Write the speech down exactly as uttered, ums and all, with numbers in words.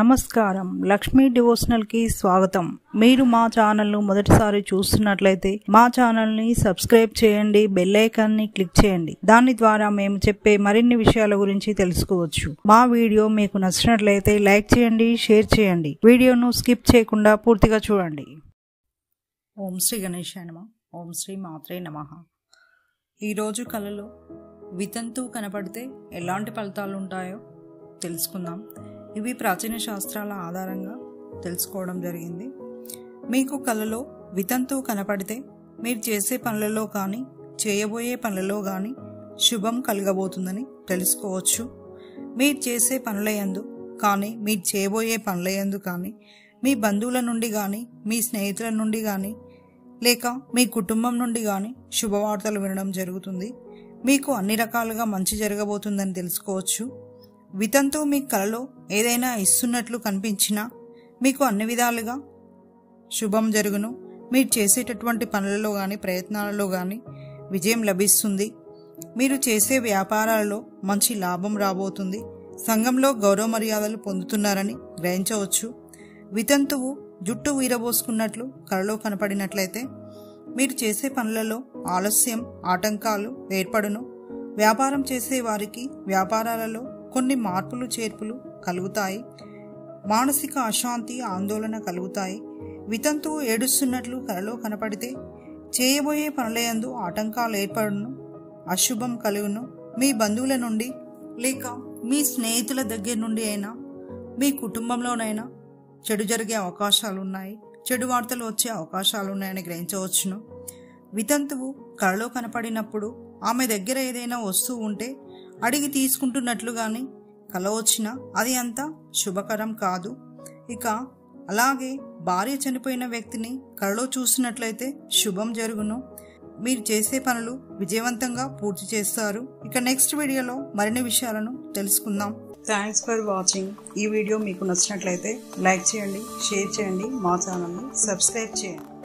నమస్కారం లక్ష్మీ డివోషనల్ కి స్వాగతం। మీరు మా ఛానల్ ను మొదటిసారి చూస్తున్నట్లయితే మా ఛానల్ ని సబ్స్క్రైబ్ చేయండి, బెల్ ఐకాన్ ని క్లిక్ చేయండి। దాని ద్వారా మేము చెప్పే మరిన్ని విషయాల గురించి తెలుసుకోవచ్చు। మా వీడియో మీకు నచ్చినట్లయితే లైక్ చేయండి, షేర్ చేయండి। వీడియోను స్కిప్ చేయకుండా పూర్తిగా చూడండి। ఓం శ్రీ గణేశాయ నమః। ఓం శ్రీ మాత్రే నమః। ఈ రోజు కలలో వితంతువు కనపడితే ఎలాంటి ఫలితాలు ఉంటాయో తెలుసుకుందాం। ఇవి ప్రాచీన శాస్త్రాల ఆధారంగా తెలుసుకోవడం జరిగింది। మీకు కలలో వితంతువు కనపడితే మీరు చేసే పనులలో కానీ చేయబోయే పనులలో కానీ శుభం కలగబోతుందని తెలుసుకోవచ్చు। మీరు చేసే పనులయందు కానీ మీరు చేయబోయే పనులయందు కానీ మీ బంధువుల నుండి కానీ మీ స్నేహితుల నుండి కానీ లేక మీ కుటుంబం నుండి కానీ శుభవార్తలు వినడం జరుగుతుంది। మీకు అన్ని రకాలుగా మంచి జరగబోతుందని తెలుసుకోవచ్చు। వితంతువు మీ కలలో ఏదైనా ఇస్తున్నట్లు కనిపించినా మీకు అన్ని విధాలుగా శుభం జరుగును। మీరు చేసేటటువంటి పనులలో కానీ ప్రయత్నాలలో కానీ విజయం లభిస్తుంది। మీరు చేసే వ్యాపారాలలో మంచి లాభం రాబోతుంది। సంఘంలో గౌరవ మర్యాదలు పొందుతున్నారని గ్రహించవచ్చు। వితంతువు జుట్టు వీరబోసుకున్నట్లు కలలో కనపడినట్లయితే మీరు చేసే పనులలో ఆలస్యం ఆటంకాలు ఏర్పడును। వ్యాపారం చేసే వారికి వ్యాపారాలలో కొన్ని మార్పులు చేర్పులు కలుగుతాయి। మానసిక అశాంతి ఆందోళన కలుగుతాయి। వితంతువు ఏడుస్తున్నట్లు కలలో కనపడితే చేయబోయే పనులయందు ఆటంకాలు ఏర్పడును, అశుభం కలుగును। మీ బంధువుల నుండి లేక మీ స్నేహితుల దగ్గర నుండి అయినా మీ కుటుంబంలోనైనా చెడు జరిగే అవకాశాలు ఉన్నాయి, చెడు వార్తలు వచ్చే అవకాశాలు ఉన్నాయని గ్రహించవచ్చును। వితంతువు కలలో కనపడినప్పుడు ఆమె దగ్గర ఏదైనా వస్తువు ఉంటే అడిగి తీసుకుంటున్నట్లు కానీ కల వచ్చినా అది అంత శుభకరం కాదు। ఇక అలాగే భార్య చనిపోయిన వ్యక్తిని కలలో చూసినట్లయితే శుభం జరుగును। మీరు చేసే పనులు విజయవంతంగా పూర్తి చేస్తారు। ఇక నెక్స్ట్ వీడియోలో మరిన్ని విషయాలను తెలుసుకుందాం। Thanks for watching. ఈ వీడియో మీకు నచ్చినట్లయితే లైక్ చేయండి, షేర్ చేయండి, మా ఛానల్ని సబ్స్క్రైబ్ చేయండి।